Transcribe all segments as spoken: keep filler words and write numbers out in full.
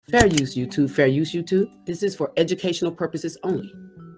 Fair use YouTube, fair use YouTube. This is for educational purposes only.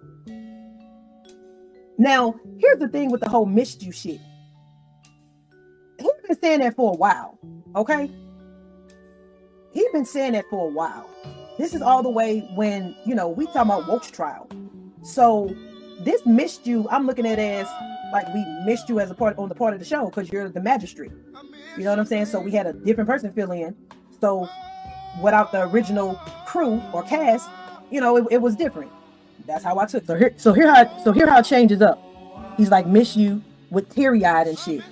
Now, here's the thing with the whole missed you shit. He's been saying that for a while, okay? He's been saying that for a while. This is all the way when, you know, we talking about Woke's trial. So this missed you, I'm looking at it as like we missed you as a part on the part of the show because you're the magistrate. You know what I'm saying? So we had a different person fill in. So without the original crew or cast, you know, it, it was different. That's how I took it. So here, so here how so here how it changes up. He's like, miss you with teary-eyed and shit.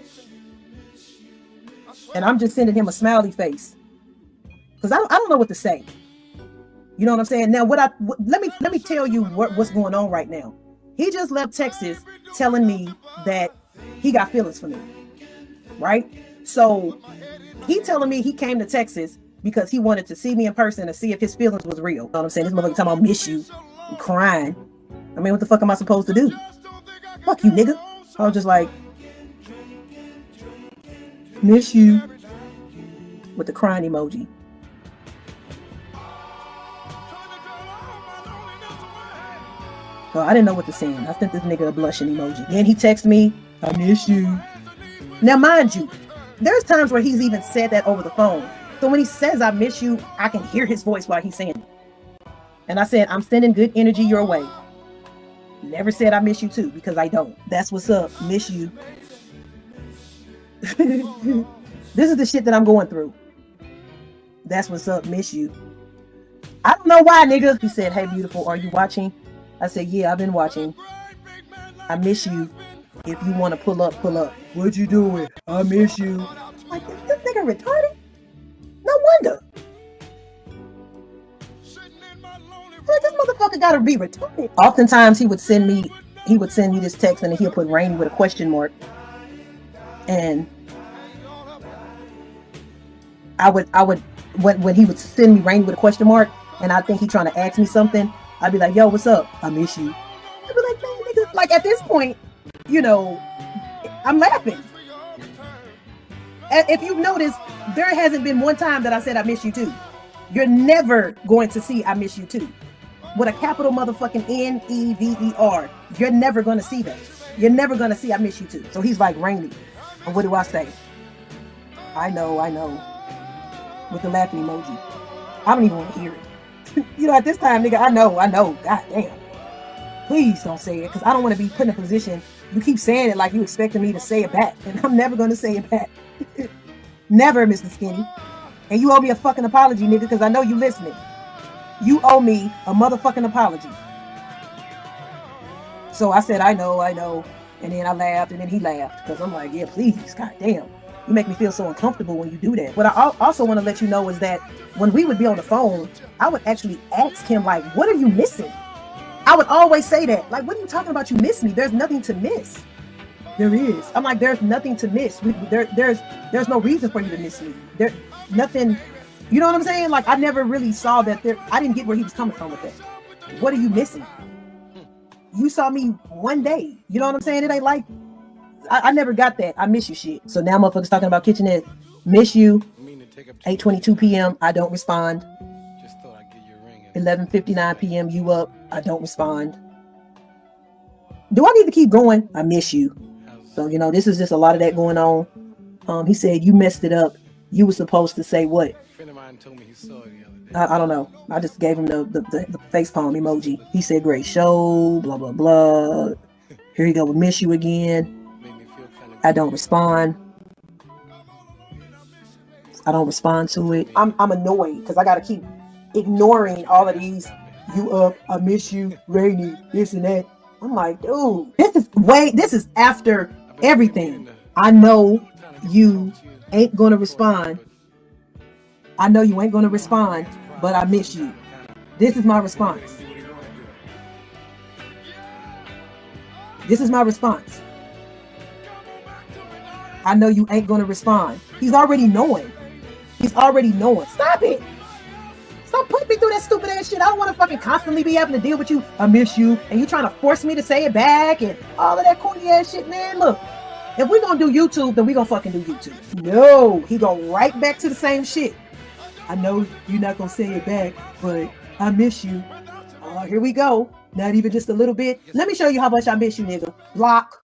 And I'm just sending him a smiley face. Because I don't, I don't know what to say. You know what I'm saying? Now, what I what, let me let me tell you what, what's going on right now. He just left Texas telling me that he got feelings for me. Right? So he telling me he came to Texas because he wanted to see me in person and see if his feelings was real. You know what I'm saying? This motherfucker talking about miss you and crying. I mean, what the fuck am I supposed to do? Fuck you, nigga. I was just like, miss you with the crying emoji. So I didn't know what to send. I sent this nigga a blushing emoji. Then he texted me, I miss you. Now, mind you, there's times where he's even said that over the phone. So when he says, I miss you, I can hear his voice while he's saying it. And I said, I'm sending good energy your way. Never said I miss you too, because I don't. That's what's up. Miss you. This is the shit that I'm going through. That's what's up. Miss you. I don't know why, nigga. He said, hey, beautiful, are you watching? I said, yeah, I've been watching. I miss you. If you want to pull up, pull up. What you doing? I miss you. Like, is this nigga retarded? No wonder. Like, this motherfucker gotta be retarded. Oftentimes he would send me, he would send me this text and he'll put Rainy with a question mark. And I would, I would, when, when he would send me Rainy with a question mark, and I think he trying to ask me something, I'd be like, yo, what's up? I miss you. I'd be like, man, nigga, like at this point, you know, I'm laughing. And if you've noticed, there hasn't been one time that I said I miss you too. You're never going to see I miss you too. With a capital motherfucking N E V E R. You're never going to see that. You're never going to see I miss you too. So he's like, Rainy. And what do I say? I know, I know. With the laughing emoji. I don't even want to hear it. You know, at this time, nigga, I know, I know. God damn. Please don't say it, because I don't want to be put in a position. You keep saying it like you expecting me to say it back, and I'm never going to say it back. Never, Mister Skinny. And you owe me a fucking apology, nigga, because I know you listening. You owe me a motherfucking apology. So I said, I know, I know. And then I laughed, and then he laughed, because I'm like, yeah, please, god damn. You make me feel so uncomfortable when you do that. What I also want to let you know is that when we would be on the phone, I would actually ask him, like, what are you missing? I would always say that. Like, what are you talking about? You miss me. There's nothing to miss. There is. I'm like, there's nothing to miss. We, there, there's there's no reason for you to miss me. There, nothing. You know what I'm saying? Like, I never really saw that there. I didn't get where he was coming from with that. What are you missing? You saw me one day. You know what I'm saying? It ain't like, I, I never got that. I miss you shit. So now motherfuckers talking about kitchenette. Miss you. eight twenty-two p m I don't respond. eleven fifty-nine p m You up. I don't respond. Do I need to keep going? I miss you. So, you know, this is just a lot of that going on. Um, he said, you messed it up. You were supposed to say what? A friend of mine told me he saw it the other day. I, I don't know. I just gave him the, the, the, the face palm emoji. He said, great show, blah, blah, blah. Here you go. We miss you again. I don't respond. I don't respond to it. I'm, I'm annoyed because I got to keep ignoring all of these. You up, I miss you, Rainy, this and that. I'm like, dude, this is way, this is after everything. I know you ain't gonna respond. I know you ain't gonna respond, but I miss you. This is my response. This is my response. I know you ain't gonna respond. He's already knowing. He's already knowing. Stop it. Stop putting me through that stupid ass shit. I don't want to fucking constantly be having to deal with you. I miss you. And you trying to force me to say it back and all of that corny ass shit, man. Look, if we gonna do YouTube, then we gonna fucking do YouTube. No, he go right back to the same shit. I know you're not gonna say it back, but I miss you. Uh, here we go. Not even just a little bit. Let me show you how much I miss you, nigga. Block.